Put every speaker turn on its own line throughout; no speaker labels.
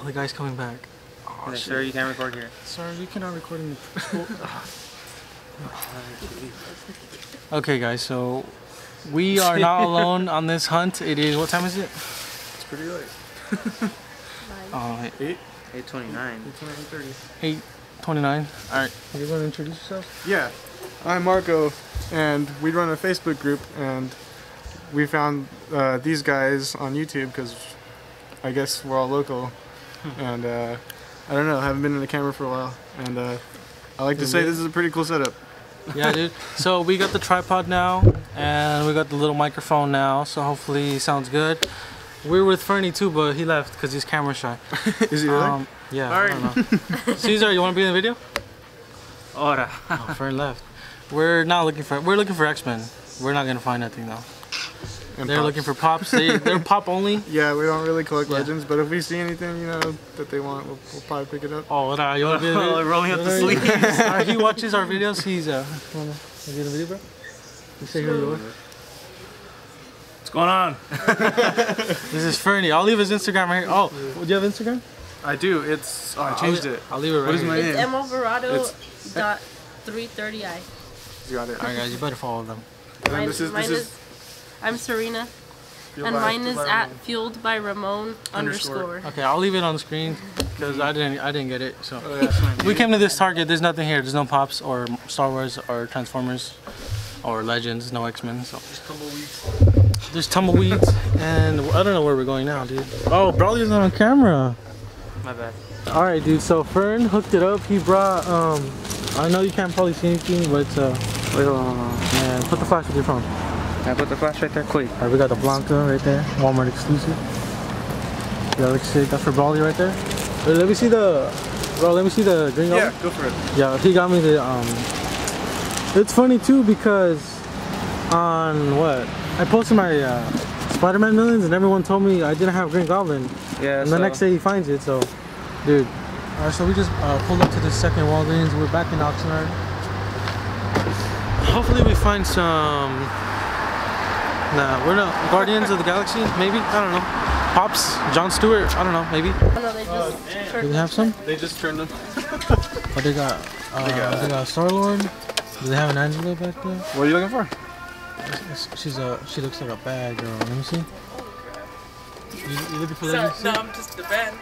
the guy's coming back.
Oh, yeah, sure, you can't record here.
Sorry, you cannot record in the pool. Okay, guys, so we are not alone on this hunt. It is, what time is it?
It's pretty late.
8:29.
8:29. Alright, you're going to introduce yourself?
Yeah, I'm Marco, and we run a Facebook group, and we found these guys on YouTube because I guess we're all local, and I don't know, I haven't been in the camera for a while, and I like to say this is a pretty cool setup.
Yeah, dude. So we got the tripod now, and we got the little microphone now, so hopefully it sounds good. We're with Fernie too, but he left because he's camera shy.
Is he really?
Yeah, I don't know. Caesar, you want to be in the video?
Ora.
Oh, Fern left. We're looking for X-Men. We're not gonna find nothing though.
And
They're
Pops.
looking for Pops. They're Pop only.
Yeah, we don't really collect legends, but if we see anything, you know, that they want, we'll probably pick it up.
Oh, nah, you want to be in the video?
Rolling up the sleeves.
He watches our videos. He's wanna be in the video, bro? You say who you are.
What's going on?
This is Fernie. I'll leave his Instagram right here. Oh, do you have Instagram?
I do. It's I changed it.
I'll leave it right
What is
here.
my
It's
name?
Emalvarado.330i.
You got it.
Alright, guys, you better follow them.
And then this is
I'm Serena,
Fueled
and
by-
mine is
Fueled by
at
Ramon.
fueled by Ramon _
Okay, I'll leave it on the screen because I didn't get it. So
Oh, yeah.
we came to this Target. There's nothing here. There's no Pops or Star Wars or Transformers or Legends. No X-Men. So there's tumbleweeds, and I don't know where we're going now, dude. Oh, Brawly's not on camera.
My bad.
All right, dude. So Fern hooked it up. He brought I know you can't probably see anything, but
Wait, hold on.
man, put the flash with your phone.
I put the flash right there, quick.
Alright, we got the Blanca right there, Walmart exclusive. Yeah, looks sick. That's for Brawly right there. Wait, let me see the green
Yeah,
goblin.
go for it.
Yeah, he got me the It's funny too because on what? I posted my Spider-Man millions and everyone told me I didn't have Green Goblin.
Yeah,
And the next day he finds it, so dude. Alright, so we just pulled up to the second Walgreens. We're back in Oxnard. Hopefully we find some we're not Guardians of the Galaxy, maybe? I don't know. Pops, John Stewart, I don't know, maybe.
Oh, no, they just
Do they have some?
They just turned them.
Oh, they got Star-Lord. Do they have an Angela back there?
What are you looking for?
She looks like a bad girl. Let me see. You looking for Legends?
No, I'm just the band.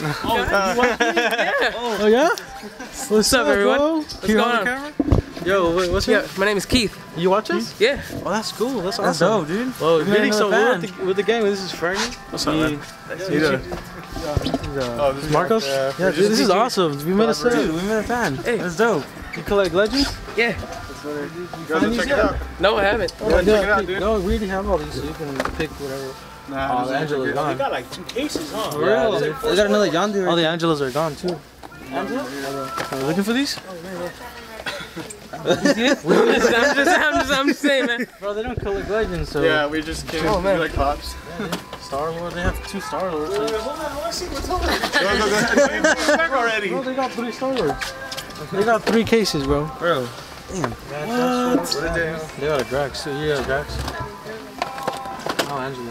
Oh yeah? What's
up, everyone?
bro?
What's
Can you
going
hold
on?
the camera? Yo, wait, what's your?
Yeah, my name is Keith.
You watch us?
Yeah.
Oh, that's cool. That's
That's
awesome.
dope, dude.
Whoa,
We made
really? So
another
we're with the gang. This is Fernie.
What's up, man?
This
You doing?
is
Oh, this is
Marcos.
yeah,
Yeah, dude, this is awesome. We made a set.
Dude, we made a fan.
Hey.
That's dope.
You collect Legends?
Yeah.
You guys check it out.
No, I haven't.
Oh,
check it out, dude.
No, we already have all these, so you can pick whatever.
Nah,
Oh, the Angela's gone.
got like 2 cases, huh?
For real, dude.
We got another John Deere.
All the Angelas are gone too. Are you looking for these?
I'm just saying, man.
Bro, they don't collect Legends, so.
Yeah, we just came in.
man.
We like Pops.
Star Wars, they have 2 Star Wars.
Hold on, let's see what's on there.
Go, go, go.
Back already.
Bro, they got 3 Star Wars. They got 3 cases, bro.
Bro.
What a day.
They got a Drax too. You got a Drax? Oh, Angela.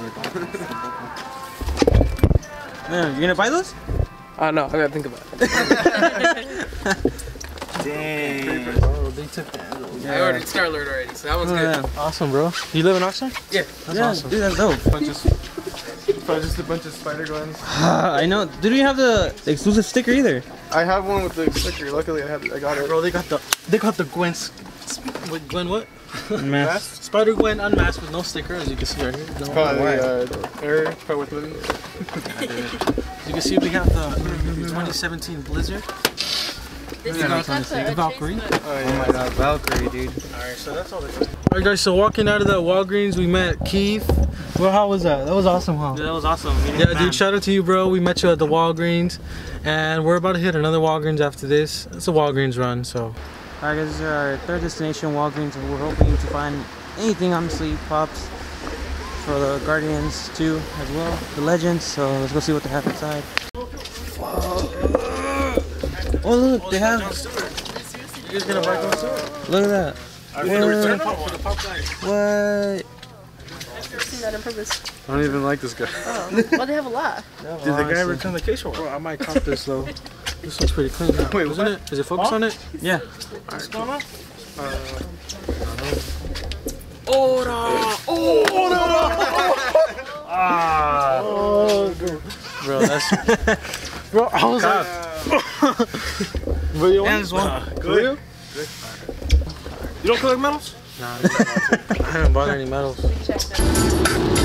Man, you gonna buy those?
No, I gotta think about it.
Dang.
Bro, they took the Angela.
I ordered Star-Lord already, so that one's good.
Yeah,
Awesome, bro. You live in Oxnard?
Yeah.
That's awesome.
dude, that's dope.
Probably just a bunch of Spider-Glens.
I know. Did you have the exclusive sticker either?
I have one with the sticker. Luckily, I got it.
Bro, they got the Gwen's. Gwen what?
Man.
Spider Gwen unmasked with no sticker, as you can see right here. No.
Probably Air, probably with living.
As you can see, we have the 2017 Blizzard.
This
Yeah,
is
that's the Valkyrie.
Oh yeah.
God, Valkyrie, dude.
Alright, so that's all they got. Alright guys, so walking out of that Walgreens, we met Keith. Well, how was that? That was awesome, huh?
Dude, that was awesome.
Yeah, dude, shout out to you, bro. We met you at the Walgreens, and we're about to hit another Walgreens after this. It's a Walgreens run, so.
Alright guys, this is our third destination, Walgreens, and we're hoping to find anything, honestly, Pops, for the Guardians too, as well, the Legends, so let's go see what they have inside. Oh look, they have,
You guys gonna buy those too?
look at that.
For the Pop guys.
What?
I've seen that on purpose.
I don't even like this guy.
Oh. Well, they have a lot.
Did the guy return the case or what? I might cop this though. This looks pretty clean.
Wait,
isn't it? Is it focused on it?
Yeah.
What's going on? Bro, that's. Bro, I was like. Bro, you want this one?
Good.
You don't collect medals?
Nah, I haven't bought any medals.
Check that.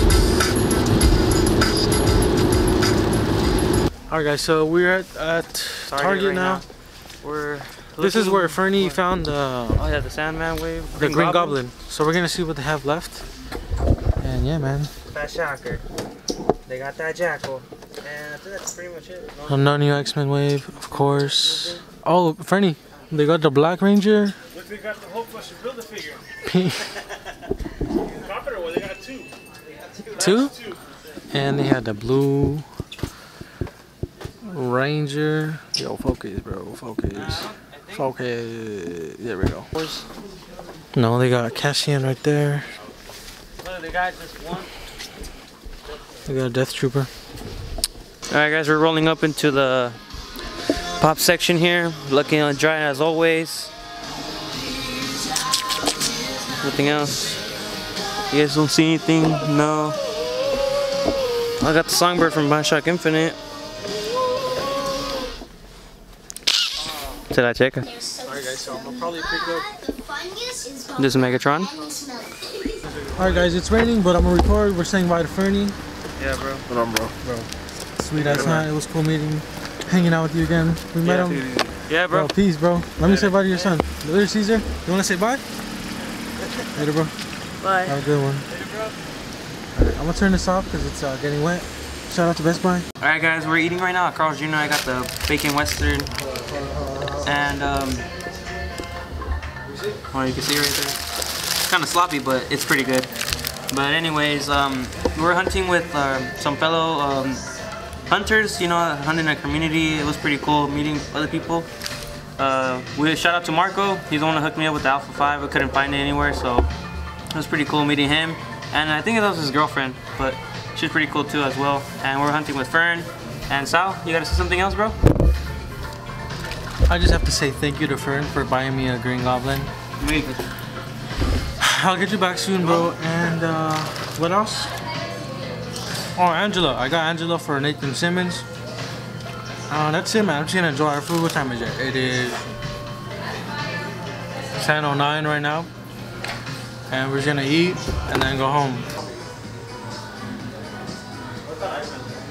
Alright, guys, so we're at Target
right
now.
We're.
This is
looking-
where Fernie found
Oh yeah, the Sandman wave.
the Green Goblin. So we're gonna see what they have left. And yeah, man.
That Shocker. They got that Jackal. And I think that's pretty much it.
No new X-Men wave, of course. Oh, Fernie, they got the Black Ranger.
Look, they got the Hulk Buster Build-A-Figure.
Pink.
Cop it or what? They got two.
Two?
Two.
And they had the Blue Ranger. Yo, focus, bro. Focus. Focus. There we go. No, they got Cassian right there.
Look, they got just one.
They got a Death Trooper.
Alright guys, we're rolling up into the pop section here. Looking on dry as always. Nothing else. You guys don't see anything? No. I got the Songbird from Bioshock Infinite. Did I check it?
Alright guys, so I'm gonna probably pick up.
This is Megatron.
Alright guys, it's raining, but I'm gonna record. We're saying bye to Fernie.
Yeah, bro.
What on, bro?
Sweet ass night. It was cool meeting, hanging out with you again. We met him.
Yeah,
Bro,
bro.
peace, bro. Let me say bye to your son. Later, Caesar. You wanna say bye? Later, bro.
Bye.
Have a good one. Alright, I'm gonna turn this off because it's getting wet. Shout out to Best Buy.
Alright guys, we're eating right now at Carl's Jr. I got the bacon western. And well, you can see right there. It's kind of sloppy, but it's pretty good. But anyways, we're hunting with some fellow hunters, you know, hunting in a community. It was pretty cool meeting other people. We shout out to Marco. He's the one that hooked me up with the Alpha 5. I couldn't find it anywhere, so it was pretty cool meeting him. And I think that was his girlfriend, but she's pretty cool too as well. And we're hunting with Fern. And Sal, you gotta say something else, bro?
I just have to say thank you to Fern for buying me a Green Goblin. I'll get you back soon, bro. And what else? Oh, Angela. I got Angela for Nathan Simmons. That's it, man. I'm just gonna enjoy our food. What time is it? It is 10:09 right now. And we're just gonna eat and then go home.